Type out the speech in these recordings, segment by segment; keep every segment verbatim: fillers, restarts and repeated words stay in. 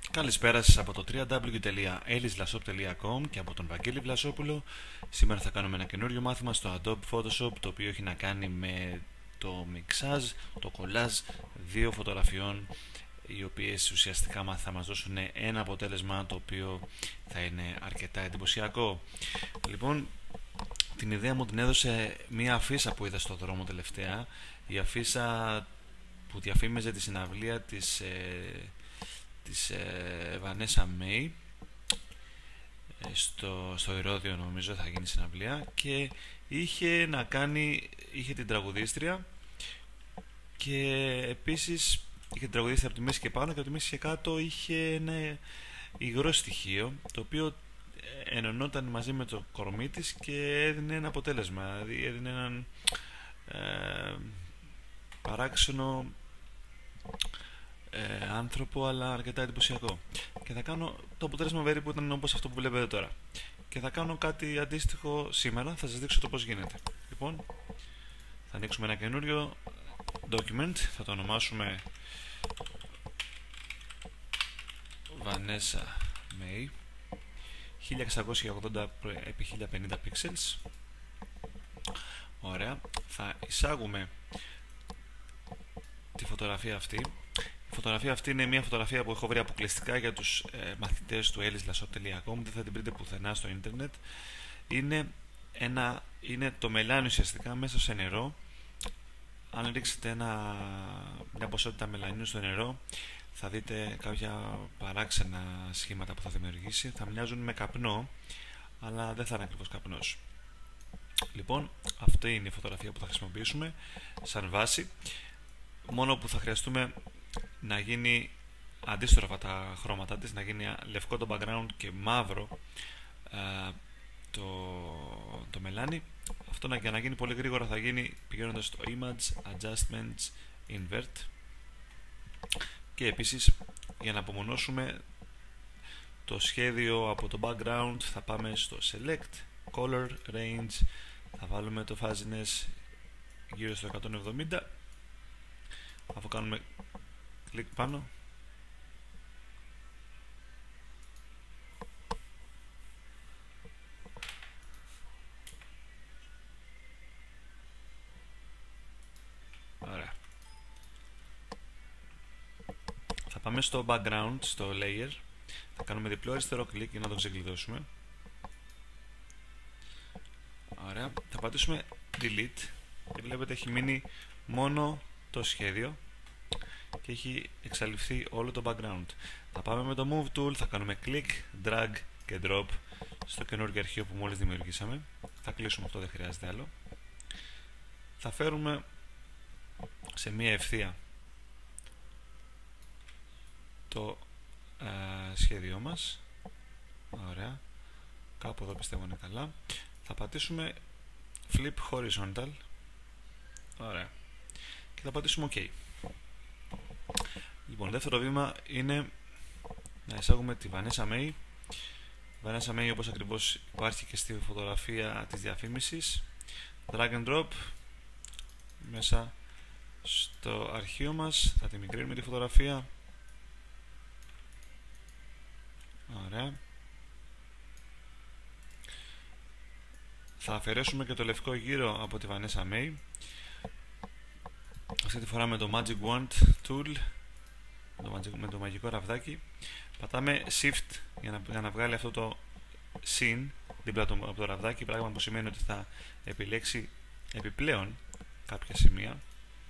Καλησπέρα σας από το double-u double-u double-u τελεία ellis vlasop τελεία com και από τον Βαγγέλη Βλασόπουλο. Σήμερα θα κάνουμε ένα καινούριο μάθημα στο Adobe Photoshop, το οποίο έχει να κάνει με το μιξάζ, το κολλάζ δύο φωτογραφιών, οι οποίες ουσιαστικά θα μας δώσουν ένα αποτέλεσμα το οποίο θα είναι αρκετά εντυπωσιακό. Λοιπόν, την ιδέα μου την έδωσε μία αφίσα που είδα στο δρόμο τελευταία, η αφίσα που διαφήμιζε τη συναυλία της ε, της ε, Βανέσα Μέι στο, στο Ηρώδειο, νομίζω θα γίνει συναυλία, και είχε να κάνει, είχε την τραγουδίστρια και επίσης είχε την τραγουδίστρια από τη μέση και πάνω, και από τη μέση και κάτω είχε ένα υγρό στοιχείο το οποίο ενωνόταν μαζί με το κορμί της και έδινε ένα αποτέλεσμα, δηλαδή έδινε έναν ε, παράξενο Ε, άνθρωπο, αλλά αρκετά εντυπωσιακό. Και θα κάνω το αποτέλεσμα περίπου ήταν όπως αυτό που βλέπετε τώρα. Και θα κάνω κάτι αντίστοιχο σήμερα, θα σας δείξω το πώς γίνεται. Λοιπόν, θα ανοίξουμε ένα καινούριο document, θα το ονομάσουμε Vanessa May χίλια εξακόσια ογδόντα επί χίλια πενήντα pixels. Ωραία, θα εισάγουμε τη φωτογραφία αυτή. Η φωτογραφία αυτή είναι μια φωτογραφία που έχω βρει αποκλειστικά για τους ε, μαθητές του ellis vlasop τελεία com, δεν θα την βρείτε πουθενά στο ίντερνετ. Είναι, ένα, είναι το μελάνι ουσιαστικά μέσα σε νερό. Αν ρίξετε ένα, μια ποσότητα μελανίου στο νερό, θα δείτε κάποια παράξενα σχήματα που θα δημιουργήσει. Θα μοιάζουν με καπνό, αλλά δεν θα είναι ακριβώς καπνός. Λοιπόν, αυτή είναι η φωτογραφία που θα χρησιμοποιήσουμε σαν βάση. Μόνο που θα χρειαστούμε να γίνει αντίστροφα τα χρώματα της, να γίνει λευκό το background και μαύρο ε, το, το μελάνι. Αυτό να, για να γίνει πολύ γρήγορα θα γίνει πηγαίνοντας στο Image, Adjustments, Invert, και επίσης για να απομονώσουμε το σχέδιο από το background θα πάμε στο Select, Color, Range, θα βάλουμε το Fuzziness γύρω στο εκατόν εβδομήντα. Αφού κάνουμε κλικ πάνω, ωραία, θα πάμε στο background, στο layer, θα κάνουμε διπλό αριστερό κλικ για να το ξεκλειδώσουμε. Ωραία, θα πατήσουμε delete και βλέπετε έχει μείνει μόνο το σχέδιο και έχει εξαλειφθεί όλο το background. Θα πάμε με το move tool, θα κάνουμε click, drag και drop στο καινούργιο αρχείο που μόλις δημιουργήσαμε. Θα κλείσουμε αυτό, δεν χρειάζεται άλλο. Θα φέρουμε σε μία ευθεία το ε, σχέδιό μας. Ωραία, κάπου εδώ πιστεύω είναι καλά. Θα πατήσουμε flip horizontal. Ωραία, και θα πατήσουμε OK. Λοιπόν, δεύτερο βήμα είναι να εισάγουμε τη Vanessa May. Η Vanessa May, όπως ακριβώς υπάρχει και στη φωτογραφία της διαφήμισης. Drag and drop μέσα στο αρχείο μας. Θα τη μικρύνουμε τη φωτογραφία. Ωραία. Θα αφαιρέσουμε και το λευκό γύρο από τη Vanessa May. Αυτή τη φορά με το Magic Wand Tool, με το μαγικό ραβδάκι. Πατάμε Shift για να, για να βγάλει αυτό το Scene δίπλα το, από το ραβδάκι, πράγμα που σημαίνει ότι θα επιλέξει επιπλέον κάποια σημεία.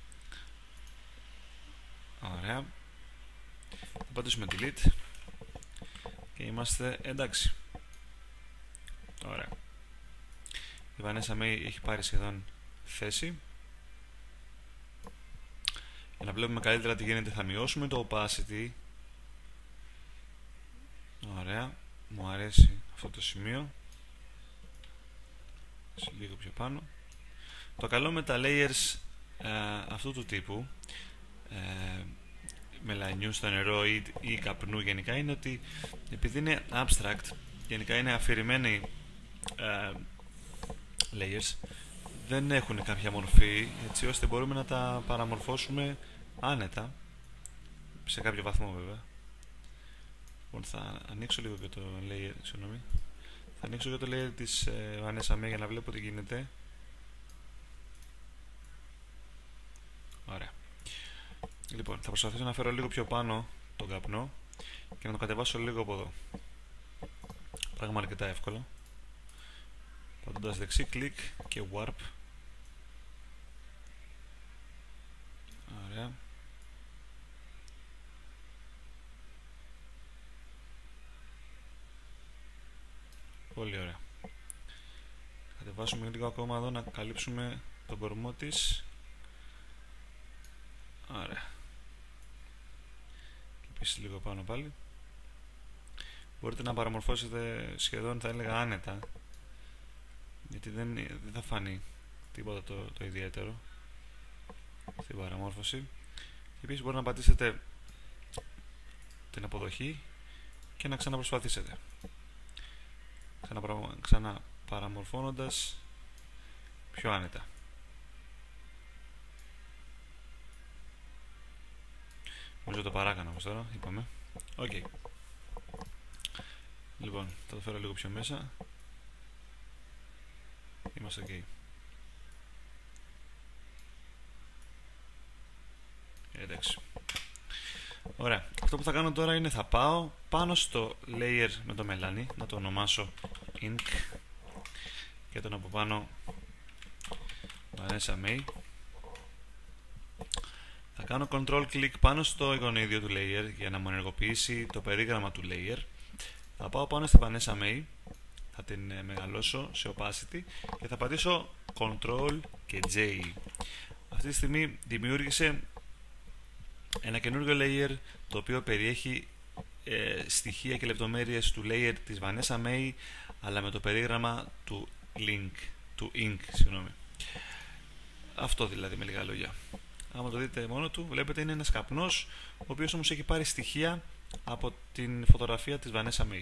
Ωραία. Θα πατήσουμε Delete και είμαστε εντάξει. Ωραία. Η Vanessa May έχει πάρει σχεδόν θέση. Για να βλέπουμε καλύτερα τι γίνεται θα μειώσουμε το opacity. Ωραία, μου αρέσει αυτό το σημείο. Σε λίγο πιο πάνω. Το καλό με τα layers ε, αυτού του τύπου, ε, μελανιού στο νερό ή, ή καπνού γενικά, είναι ότι επειδή είναι abstract, γενικά είναι αφηρημένοι ε, layers, δεν έχουν κάποια μορφή, έτσι ώστε μπορούμε να τα παραμορφώσουμε άνετα, σε κάποιο βαθμό βέβαια. Λοιπόν, θα ανοίξω λίγο και το layer, συγγνώμη. Θα ανοίξω και το layer της ε, Vanessa May για να βλέπω τι γίνεται. Ωραία. Λοιπόν, θα προσπαθήσω να φέρω λίγο πιο πάνω τον καπνό και να το κατεβάσω λίγο από εδώ. Πράγμα αρκετά εύκολο. Πατώντας δεξί κλικ και warp. Ωραία. Πολύ ωραία. Κατεβάσουμε λίγο ακόμα εδώ να καλύψουμε τον κορμό της. Ωραία. Και επίσης λίγο πάνω πάλι. Μπορείτε να παραμορφώσετε σχεδόν, θα έλεγα, άνετα, γιατί δεν, δεν θα φανεί τίποτα το, το ιδιαίτερο στην παραμόρφωση. Και επίσης μπορείτε να πατήσετε την αποδοχή και να ξαναπροσπαθήσετε, ξαναπαραμορφώνοντας πιο άνετα. Νομίζω το παράκανα όμως τώρα, είπαμε. Οκ. Okay. Λοιπόν, θα το φέρω λίγο πιο μέσα. Είμαστε ok. Εντάξει. Ωραία. Αυτό που θα κάνω τώρα είναι θα πάω πάνω στο layer με το μελάνι, να το ονομάσω ink και τον από πάνω Vanessa May. Θα κάνω control click πάνω στο εικονίδιο του layer για να μου ενεργοποιήσει το περίγραμμα του layer. Θα πάω πάνω στη Vanessa May, θα την μεγαλώσω σε opacity και θα πατήσω control και J. Αυτή τη στιγμή δημιούργησε ένα καινούργιο layer το οποίο περιέχει ε, στοιχεία και λεπτομέρειες του layer της Vanessa May, αλλά με το περίγραμμα του link, του ink, συγγνώμη. Αυτό δηλαδή, με λίγα λόγια. Άμα το δείτε μόνο του, βλέπετε είναι ένας καπνός, ο οποίος όμως έχει πάρει στοιχεία από την φωτογραφία της Vanessa May.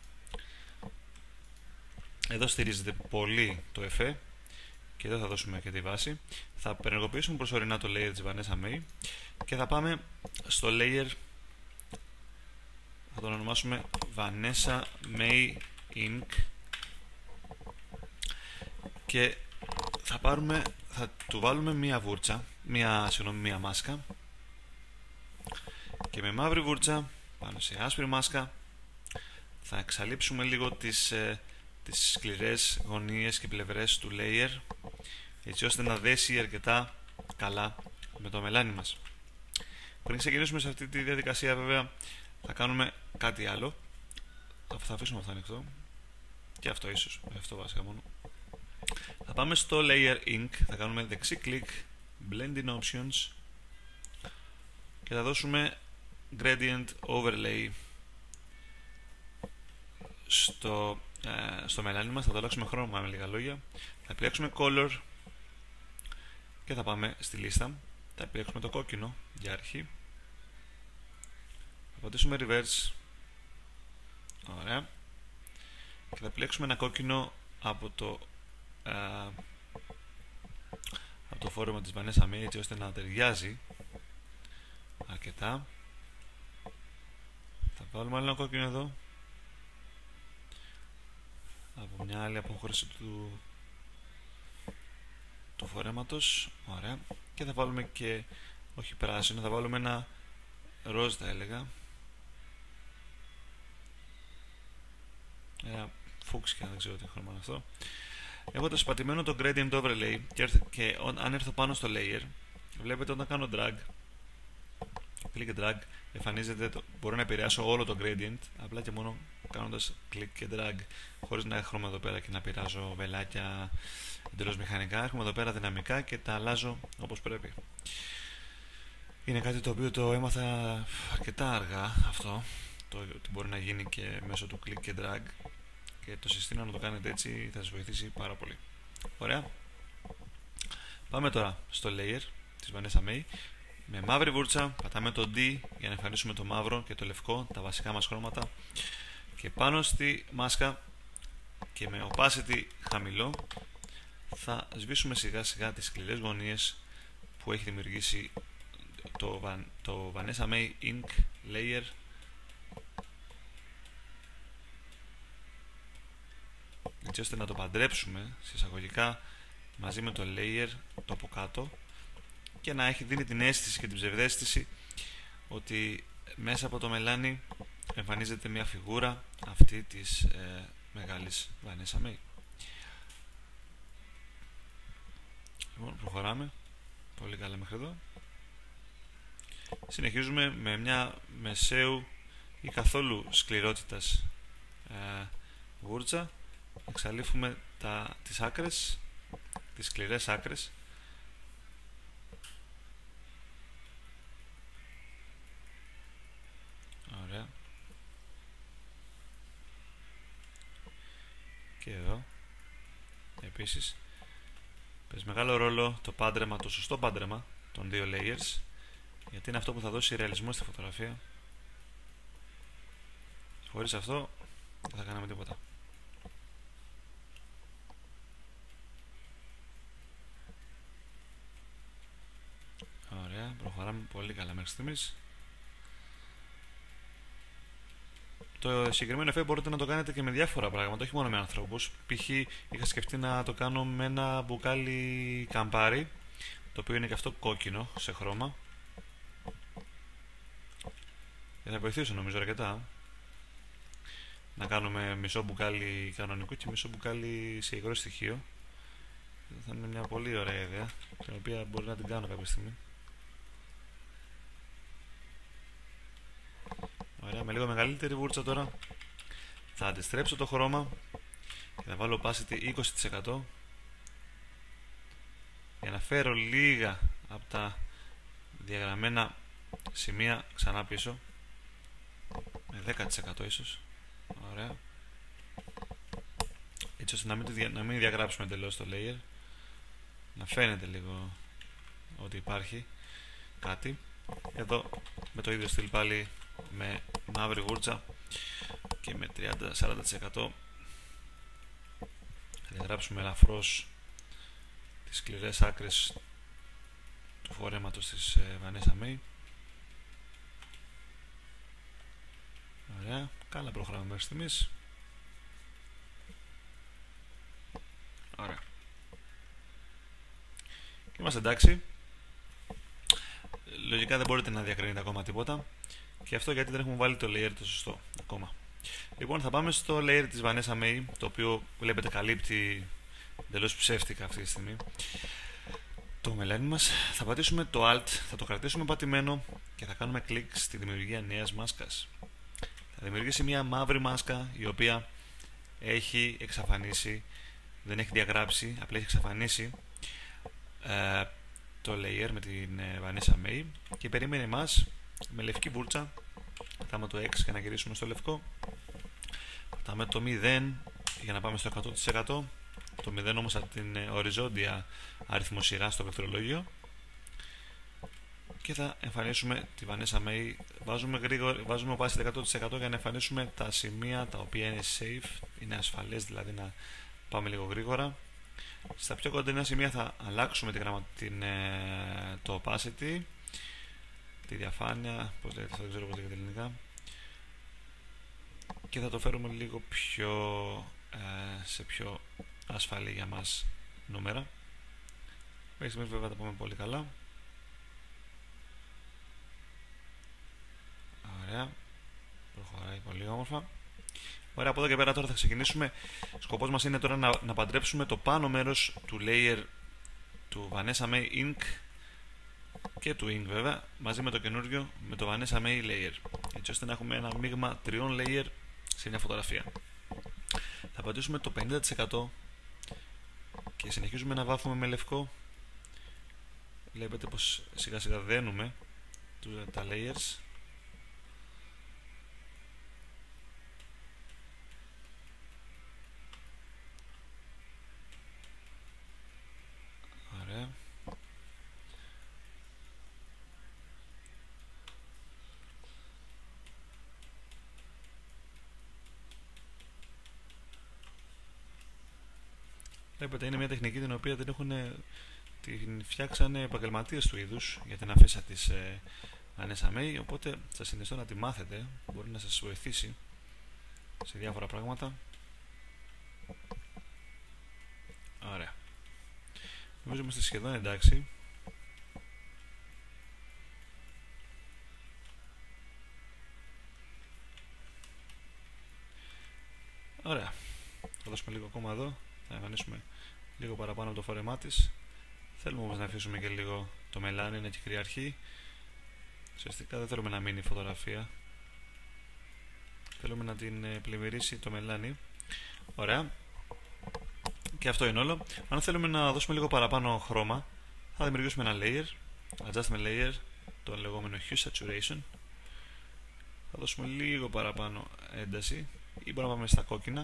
Εδώ στηρίζεται πολύ το εφέ και εδώ θα δώσουμε και τη βάση. Θα ενεργοποιήσουμε προσωρινά το layer της Vanessa May και θα πάμε στο layer, θα τον ονομάσουμε Vanessa May Ink και θα πάρουμε, θα του βάλουμε μία βούρτσα, μία, συγγνώμη, μία μάσκα και με μαύρη βούρτσα πάνω σε άσπρη μάσκα θα εξαλείψουμε λίγο τις, ε, τις σκληρές γωνίες και πλευρές του layer, έτσι ώστε να δέσει αρκετά καλά με το μελάνι μας. Πριν ξεκινήσουμε σε αυτή τη διαδικασία, βέβαια, θα κάνουμε κάτι άλλο. Θα αφήσουμε αυτό ανοιχτό και αυτό ίσως, αυτό βασικά μόνο. Θα πάμε στο layer ink, θα κάνουμε δεξί κλικ, blend in options και θα δώσουμε gradient overlay στο, ε, στο μελάνι μας. Θα το αλλάξουμε χρώμα με λίγα λόγια. Θα επιλέξουμε color και θα πάμε στη λίστα. Θα επιλέξουμε το κόκκινο για αρχή. Θα πατήσουμε reverse. Ωραία. Και θα επιλέξουμε ένα κόκκινο από το ε, από το φόρεμα της Vanessa May, έτσι ώστε να ταιριάζει αρκετά. Θα βάλουμε άλλο ένα κόκκινο εδώ από μια άλλη αποχώρηση του, του φορέματος. Ωραία. Και θα βάλουμε και, όχι πράσινο, θα βάλουμε ένα ροζ, θα έλεγα, ένα φούξια, δεν ξέρω τι χρώμα είναι αυτό. Έχοντας πατημένο το gradient overlay και, και αν έρθω πάνω στο layer, βλέπετε όταν κάνω drag, click και drag, εμφανίζεται, το, μπορώ να επηρεάσω όλο το gradient απλά και μόνο κάνοντας click και drag, χωρίς να έχουμε εδώ πέρα και να πειράζω βελάκια εντελώς μηχανικά. Έχουμε εδώ πέρα δυναμικά και τα αλλάζω όπως πρέπει. Είναι κάτι το οποίο το έμαθα αρκετά αργά αυτό, το ότι μπορεί να γίνει και μέσω του click και drag, και το συστήνω να το κάνετε έτσι, θα σας βοηθήσει πάρα πολύ. Ωραία. Πάμε τώρα στο layer της Vanessa May. Με μαύρη βούρτσα πατάμε το D για να εμφανίσουμε το μαύρο και το λευκό, τα βασικά μας χρώματα, και πάνω στη μάσκα και με opacity χαμηλό θα σβήσουμε σιγά σιγά τις σκληρές γωνίες που έχει δημιουργήσει το, το Vanessa May Ink Layer έτσι ώστε να το παντρέψουμε σε εισαγωγικά μαζί με το layer το από κάτω και να έχει δίνει την αίσθηση και την ψευδαίσθηση ότι μέσα από το μελάνι εμφανίζεται μια φιγούρα αυτή της ε, μεγάλης Vanessa May. Λοιπόν, προχωράμε πολύ καλά μέχρι εδώ. Συνεχίζουμε με μια μεσαίου ή καθόλου σκληρότητας ε, βούρτσα. Εξαλείφουμε τα, τις άκρες, τις σκληρές άκρες. Ωραία. Και εδώ επίσης παίζει μεγάλο ρόλο το πάντρεμα, το σωστό πάντρεμα των δύο layers, γιατί είναι αυτό που θα δώσει ρεαλισμό στη φωτογραφία. Χωρίς αυτό δεν θα κάναμε τίποτα. Ωραία, προχωράμε πολύ καλά μέχρι στιγμής. Το συγκεκριμένο εφέ μπορείτε να το κάνετε και με διάφορα πράγματα, όχι μόνο με ανθρώπους. Π.χ. είχα σκεφτεί να το κάνω με ένα μπουκάλι καμπάρι, το οποίο είναι και αυτό κόκκινο σε χρώμα. Και θα βοηθήσω νομίζω αρκετά. Να κάνουμε μισό μπουκάλι κανονικό και μισό μπουκάλι σε υγρό στοιχείο. Θα είναι μια πολύ ωραία ιδέα, την οποία μπορεί να την κάνω κάποια στιγμή. Ωραία, με λίγο μεγαλύτερη βούρτσα τώρα θα αντιστρέψω το χρώμα και θα βάλω opacity είκοσι τοις εκατό για να φέρω λίγα από τα διαγραμμένα σημεία ξανά πίσω, με δέκα τοις εκατό ίσως. Ωραία, έτσι ώστε να μην, δια, να μην διαγράψουμε εντελώς το layer, να φαίνεται λίγο ότι υπάρχει κάτι. Εδώ με το ίδιο στυλ πάλι με μαύρη βούρτσα και με τριάντα με σαράντα τοις εκατό θα διαγράψουμε ελαφρώς τις σκληρές άκρες του φορέματος της Vanessa May. Ωραία, καλά προχωράμε μέχρι στιγμής. Ωραία, και είμαστε εντάξει. Λογικά δεν μπορείτε να διακρίνετε ακόμα τίποτα, και αυτό γιατί δεν έχουμε βάλει το layer το σωστό ακόμα. Λοιπόν, θα πάμε στο layer της Vanessa May, το οποίο βλέπετε καλύπτει εντελώς ψεύτικα αυτή τη στιγμή το μελάνι μας. Θα πατήσουμε το Alt, θα το κρατήσουμε πατημένο και θα κάνουμε κλικ στη δημιουργία νέας μάσκας. Θα δημιουργήσει μια μαύρη μάσκα, η οποία έχει εξαφανίσει, δεν έχει διαγράψει, απλά έχει εξαφανίσει ε, το layer με την ε, Vanessa May και περιμένει εμάς με λευκή βούρτσα. Πατάμε το X για να γυρίσουμε στο λευκό, πατάμε το μηδέν για να πάμε στο εκατό τοις εκατό, το μηδέν όμως από την ε, οριζόντια αριθμό σειρά στο βεκτρολόγιο, και θα εμφανίσουμε τη Vanessa May. Βάζουμε, γρήγορα, βάζουμε opacity εκατό τοις εκατό για να εμφανίσουμε τα σημεία τα οποία είναι safe, είναι ασφαλές δηλαδή να πάμε λίγο γρήγορα. Στα πιο κοντινά σημεία θα αλλάξουμε τη γραμμα, την, ε, το opacity, τη διαφάνεια, πώς λέγεται, δεν ξέρω πώς λέγεται ελληνικά, και θα το φέρουμε λίγο πιο ε, σε πιο ασφαλή για μας νούμερα. Μέχρι στιγμής βέβαια τα πάμε πολύ καλά. Ωραία, προχωράει πολύ όμορφα. Ωραία, από εδώ και πέρα τώρα θα ξεκινήσουμε. Σκοπός μας είναι τώρα να, να παντρέψουμε το πάνω μέρος του layer του Vanessa May Ink και του Ink βέβαια, μαζί με το καινούριο, με το Vanessa May Layer, έτσι ώστε να έχουμε ένα μείγμα τριών layer σε μια φωτογραφία. Θα πατήσουμε το πενήντα τοις εκατό και συνεχίζουμε να βάφουμε με λευκό. Βλέπετε πως σιγά σιγά δένουμε τα layers. Ωραία. Βλέπετε, είναι μια τεχνική την οποία την έχουν την φτιάξανε επαγγελματίες του είδους για την αφίσα της ε, Vanessa May, οπότε σας συνιστώ να τη μάθετε, μπορεί να σας βοηθήσει σε διάφορα πράγματα. Ωραία. Νομίζω είμαστε σχεδόν εντάξει. Ωραία. Θα δώσουμε λίγο ακόμα εδώ. Θα εμφανίσουμε λίγο παραπάνω από το φόρεμά της. Θέλουμε όμως να αφήσουμε και λίγο το μελάνι να κυριαρχεί. Ουσιαστικά δεν θέλουμε να μείνει η φωτογραφία. Θέλουμε να την πλημμυρίσει το μελάνι. Ωραία. Και αυτό είναι όλο. Αν θέλουμε να δώσουμε λίγο παραπάνω χρώμα, θα δημιουργήσουμε ένα layer. Adjustment layer, το λεγόμενο hue saturation. Θα δώσουμε λίγο παραπάνω ένταση ή μπορούμε να πάμε στα κόκκινα.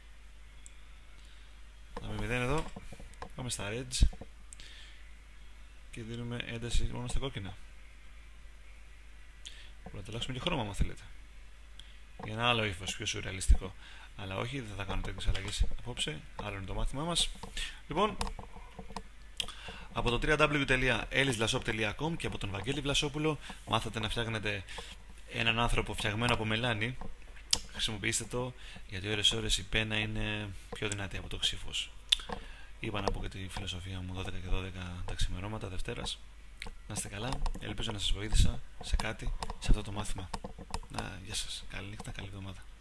Θα με μηδέν εδώ. Πάμε στα reds και δίνουμε ένταση μόνο στα κόκκινα. Μπορούμε να το αλλάξουμε και χρώμα αν θέλετε, για ένα άλλο ύφος πιο σουρεαλιστικό. Αλλά όχι, δεν θα κάνω τέτοιες αλλαγές απόψε. Άλλο είναι το μάθημά μας. Λοιπόν, από το double-u double-u double-u τελεία ellis vlasop τελεία com και από τον Βαγγέλη Βλασόπουλο μάθατε να φτιάχνετε έναν άνθρωπο φτιαγμένο από μελάνι. Χρησιμοποιήστε το, γιατί ώρες ώρες η πένα είναι πιο δυνατή από το ξύφος. Είπα να πω και τη φιλοσοφία μου δώδεκα και δώδεκα τα ξημερώματα Δευτέρας. Να είστε καλά, ελπίζω να σας βοήθησα σε κάτι σε αυτό το μάθημα. Να, γεια σας, καλή νύχτα, καλή εβδομάδα.